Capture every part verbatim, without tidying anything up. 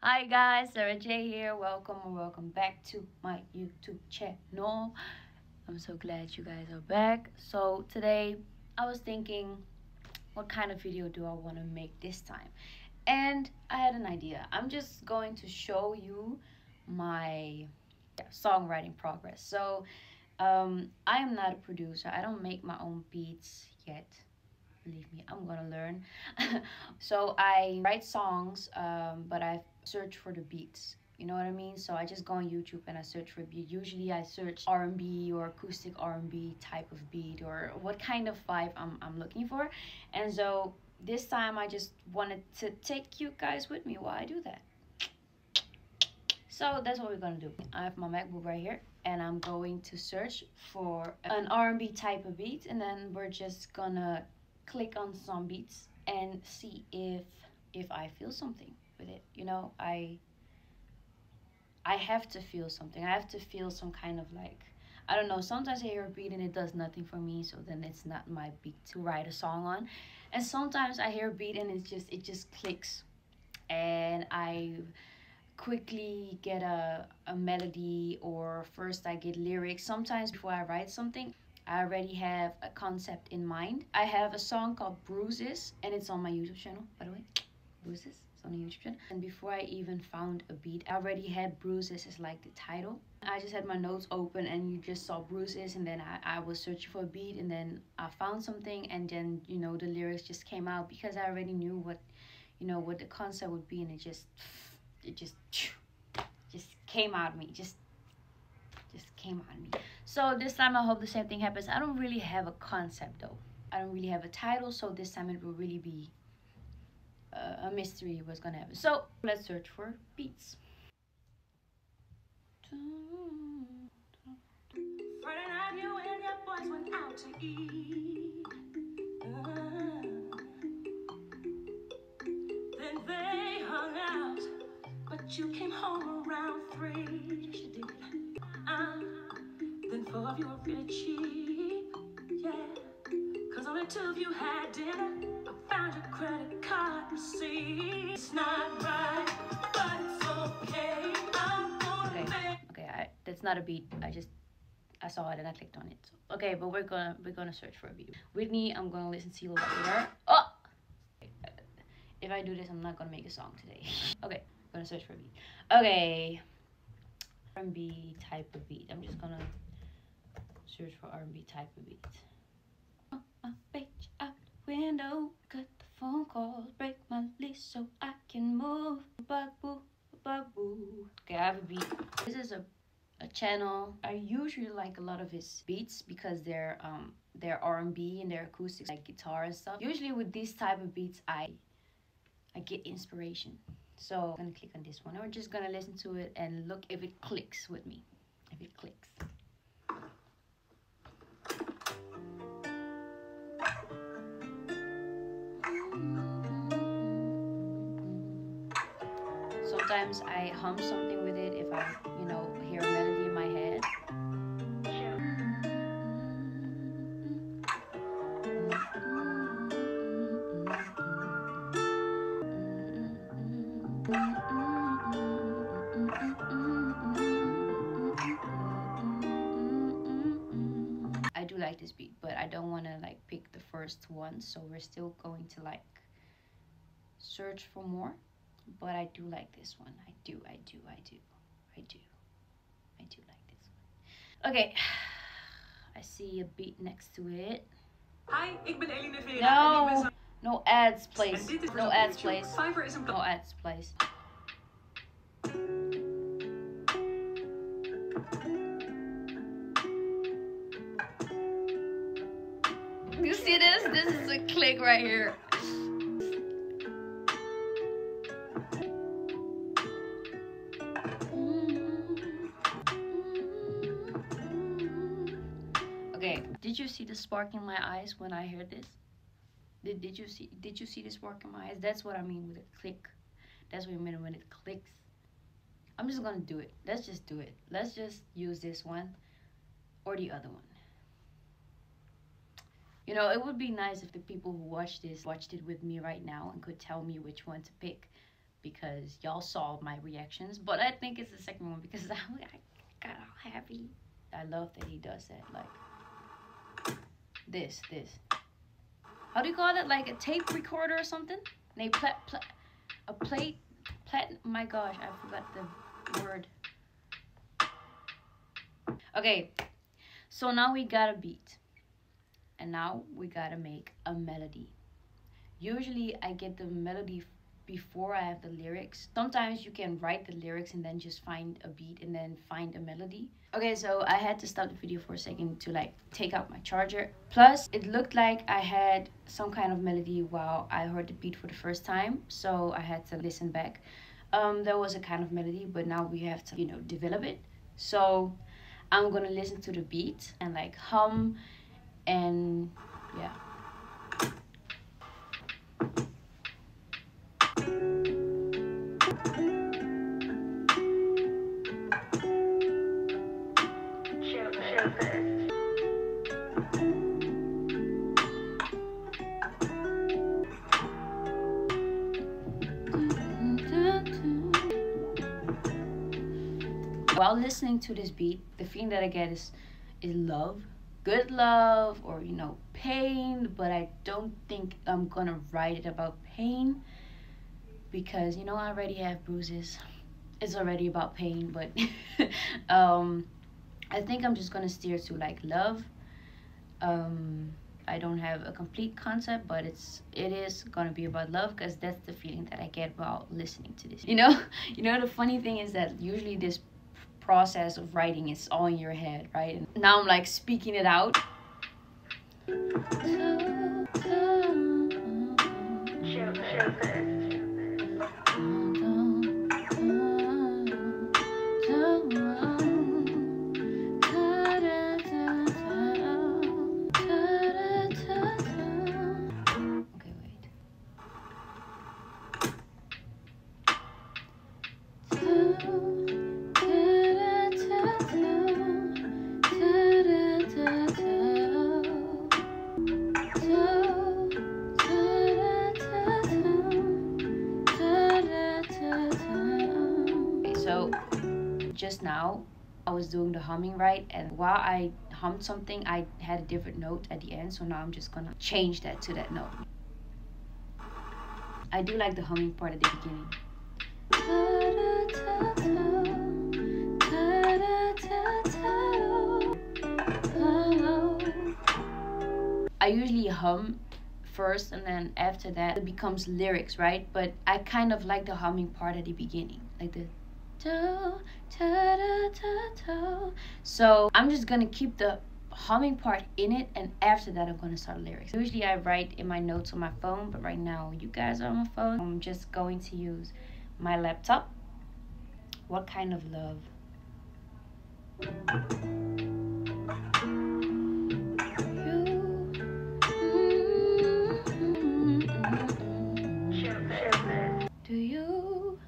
Hi guys, Sarah J here. Welcome or welcome back to my YouTube channel. I'm so glad you guys are back. So today I was thinking, what kind of video do I want to make this time? And I had an idea. I'm just going to show you my yeah, songwriting progress. So um, I am not a producer. I don't make my own beats yet. Believe me, I'm gonna learn. So I write songs, um, but I search for the beats. You know what I mean? So I just go on YouTube and I search for a beat. Usually I search R and B or acoustic R and B type of beat or what kind of vibe I'm, I'm looking for. And so this time I just wanted to take you guys with me while I do that. So that's what we're gonna do. I have my MacBook right here and I'm going to search for an R and B type of beat, and then we're just gonna click on some beats and see if if I feel something with it. You know, I I have to feel something. I have to feel some kind of like, I don't know, sometimes I hear a beat and it does nothing for me, so then it's not my beat to write a song on. And sometimes I hear a beat and it's just it just clicks and I quickly get a, a melody, or first I get lyrics. Sometimes before I write something I already have a concept in mind. I have a song called Bruises and it's on my YouTube channel, by the way. Bruises, it's on the YouTube channel. And before I even found a beat, I already had Bruises as like the title. I just had my notes open and you just saw Bruises, and then I, I was searching for a beat and then I found something, and then, you know, the lyrics just came out because I already knew what, you know, what the concept would be, and it just, it just, just came out of me, just just came on me. So this time I hope the same thing happens. I don't really have a concept though. I don't really have a title, so this time it will really be uh, a mystery what's gonna happen. So let's search for beats. Friday night you and your boys went out to eat. Uh, then they hung out, but you came home around three. Yes, you did. Uh, Then four of you were really cheap, yeah. Cause only two of you had dinner. I found your credit card receipt. It's not right, but it's okay. I'm gonna okay. Okay, I, that's not a beat. I just I saw it and I clicked on it. So, okay, but we're gonna we're gonna search for a beat. Whitney, I'm gonna listen to you a little bit later. Oh, if I do this, I'm not gonna make a song today. Okay, I'm gonna search for a beat. Okay, R and B type of beat. I'm just gonna search for R and B type of beat. Oh, I reach out the window, cut the phone calls, break my lease so I can move. Bug-boo, bug-boo. Okay, I have a beat. This is a, a channel. I usually like a lot of his beats because they're um they're R and B and they're acoustics, like guitar and stuff. Usually with these type of beats, I I get inspiration. So I'm gonna click on this one. And we're just gonna listen to it and look if it clicks with me. If it clicks. Sometimes I hum something with it if I, you know, hear a melody in my head. I do like this beat, but I don't want to like pick the first one, so we're still going to like search for more. But I do like this one. I do, I do, I do, I do, I do like this one. Okay, I see a beat next to it. Hi, ik ben Eline Vera. No, en ik ben no ads, please. En dit is No op ads, YouTube. please. Fiverr is een No ads, please. You see this? This is a click right here. Okay, did you see the spark in my eyes when I heard this? Did, did you see did you see the spark in my eyes? That's what I mean with a click. That's what I mean when it clicks. I'm just gonna do it. Let's just do it. Let's just use this one or the other one. You know, it would be nice if the people who watch this watched it with me right now and could tell me which one to pick. because y'all saw my reactions. But I think it's the second one because I, I got all happy. I love that he does that. Like this, this. How do you call it? Like a tape recorder or something? They pla pla a plate, plat. My gosh, I forgot the word. Okay, so now we got a beat, and now we gotta make a melody. Usually I get the melody before I have the lyrics. Sometimes you can write the lyrics and then just find a beat and then find a melody. Okay, so I had to stop the video for a second to like take out my charger. Plus, it looked like I had some kind of melody while I heard the beat for the first time, so I had to listen back. Um, there was a kind of melody, but now we have to, you know, develop it. So I'm gonna listen to the beat and like hum and yeah. While listening to this beat, the feeling that I get is is love, good love, or you know, pain. But I don't think I'm gonna write it about pain because you know I already have bruises. It's already about pain, but um, I think I'm just gonna steer to like love. Um, I don't have a complete concept, but it's it is gonna be about love because that's the feeling that I get while listening to this. You know, you know the funny thing is that usually this process of writing is all in your head, right? And now I'm like speaking it out. So just now I was doing the humming right, and while I hummed something I had a different note at the end, so now I'm just gonna change that to that note. I do like the humming part at the beginning. I usually hum first and then after that it becomes lyrics, right? But I kind of like the humming part at the beginning, like the da, da, da, da, da. So I'm just gonna keep the humming part in it, and after that I'm gonna start lyrics. Usually I write in my notes on my phone, but right now you guys are on my phone. I'm just going to use my laptop. What kind of love? Do you?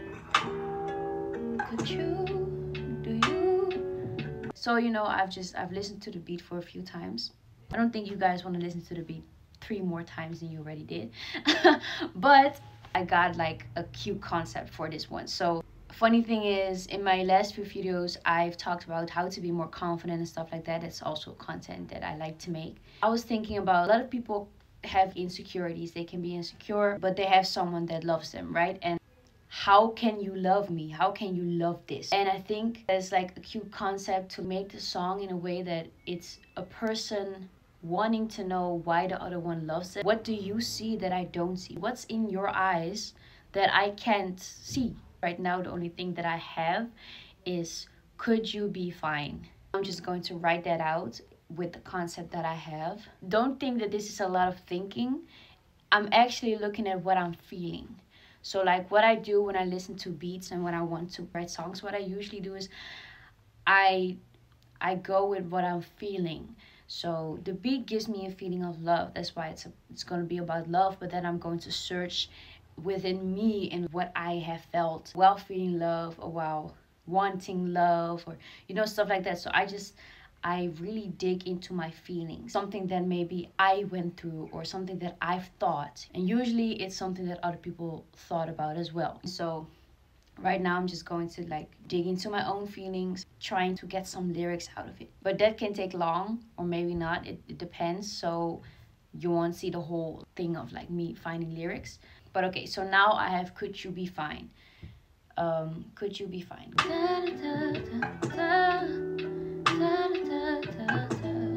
Could you? Do you? So you know, I've just I've listened to the beat for a few times. I don't think you guys want to listen to the beat three more times than you already did. But I got like a cute concept for this one. So funny thing is, in my last few videos I've talked about how to be more confident and stuff like that. It's also content that I like to make. I was thinking about a lot of people have insecurities. They can be insecure, but they have someone that loves them, right? And how can you love me? How can you love this? And I think there's like a cute concept to make the song in a way that it's a person wanting to know why the other one loves it. What do you see that I don't see? What's in your eyes that I can't see? Right now the only thing that I have is, could you be fine? I'm just going to write that out with the concept that I have. Don't think that this is a lot of thinking. I'm actually looking at what I'm feeling. So like what I do when I listen to beats and when I want to write songs, what I usually do is I I go with what I'm feeling. So the beat gives me a feeling of love. That's why it's a, it's going to be about love, but then I'm going to search within me and what I have felt while feeling love or while wanting love, or you know, stuff like that. So I just I really dig into my feelings, something that maybe I went through or something that I've thought. And usually it's something that other people thought about as well. So right now I'm just going to like dig into my own feelings, trying to get some lyrics out of it. But that can take long or maybe not, it, it depends. So you won't see the whole thing of like me finding lyrics. But okay, so now I have Could You Be Fine. Um, could you be fine? Da, da, da, da, da, da, da,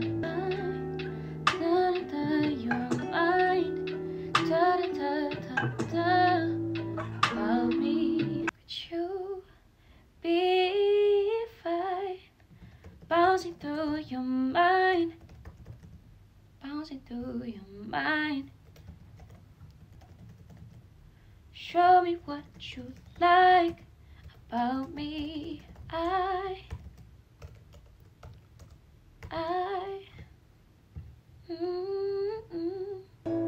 da, da, da, you're mine. Da, da, da, da, da, about me. Could you be fine? Bouncing through your mind, bouncing through your mind. Show me what you like about me. I, I, mm-mm.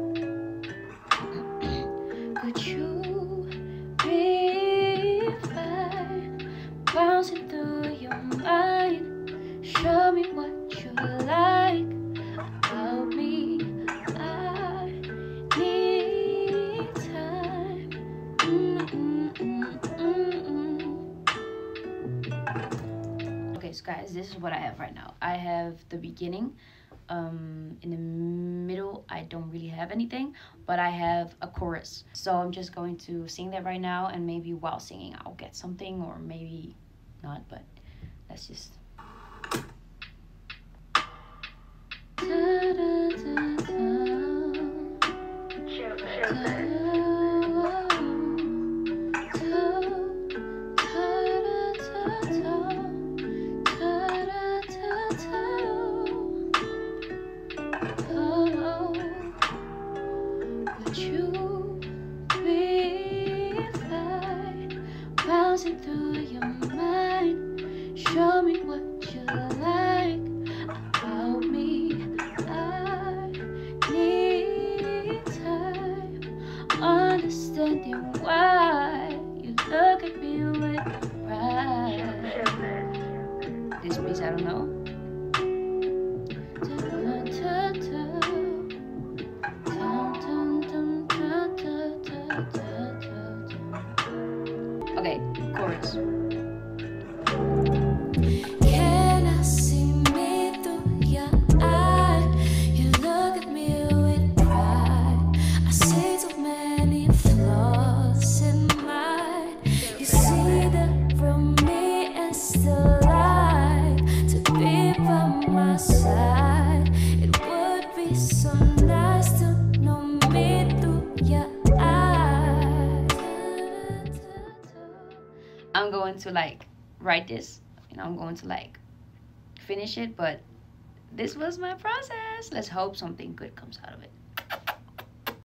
Could you be fine? Bouncing through your mind. Show me what you like about me. I need time. Okay, so guys, this is what I have right now. I have the beginning. Um, in the middle, I don't really have anything, but I have a chorus. So I'm just going to sing that right now, and maybe while singing I'll get something, or maybe not, but let's just... Would you be fine? Bouncing through your mind. Show me what you like about me. I need time understanding why you look at me with pride. This piece I don't know. Okay, chorus. Can I see me through your eye? You look at me with pride. I see too many flaws in mine. You see that from me and still like to be by my side. It would be so nice to know me through your eyes. I'm going to like write this, you know, I'm going to like finish it, but this was my process. Let's hope something good comes out of it.